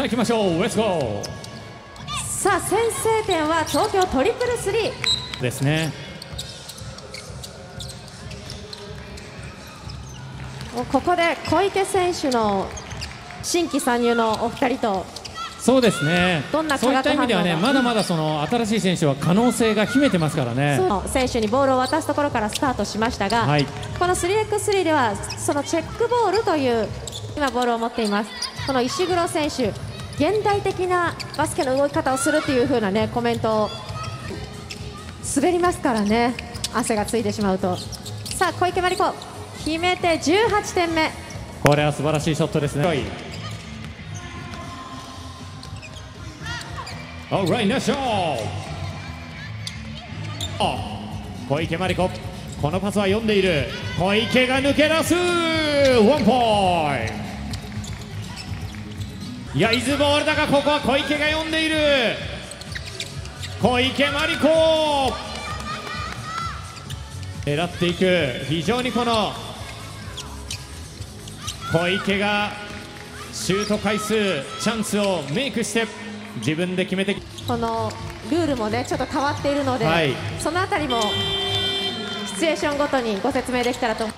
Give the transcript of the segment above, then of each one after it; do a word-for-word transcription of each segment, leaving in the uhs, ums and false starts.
さあ行きましょう。レッツゴー。 さあ先制点は東京トリプルスリーですね。 ここで小池選手の新規参入のお二人と、 そうですね。 どんな化そういっ学反応がた意味ではね、まだまだその新しい選手は可能性が秘めてますからね。 そう選手にボールを渡すところからスタートしましたが、 はい、 この スリーエックススリー ではそのチェックボールという今ボールを持っています。この石黒選手、現代的なバスケの動き方をするっていう風なねコメントを、滑りますからね、汗がついてしまうと。さあ小池真理子決めてじゅうはちてんめ。 これは素晴らしいショットですね。Alright, nice shot. 小池真理子、このパスは読んでいる。小池が抜け出す。ワンポイント。いや、イズボールだが、ここは小池が読んでいる。小池真理子狙っていく。非常にこの小池がシュート回数チャンスをメイクして自分で決めて、 このルールもねちょっと変わっているので、はい、そのあたりもシチュエーションごとにご説明できたらと。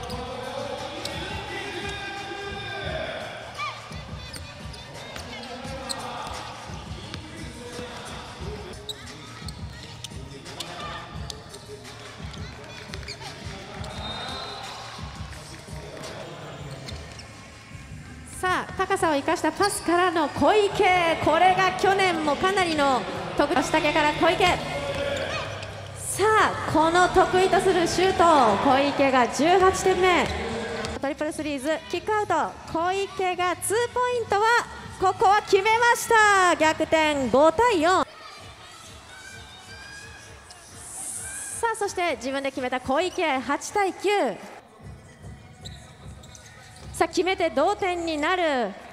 さあ高さを生かしたパスからの小池、これが去年もかなりの得意、下家から小池、さあこの得意とするシュート、小池がじゅうはちてんめ。トリプルスリーズキックアウト、小池がツーポイントはここは決めました。逆転ごたいよん。さあそして自分で決めた小池はちたいきゅう。さあ決めて同点になる。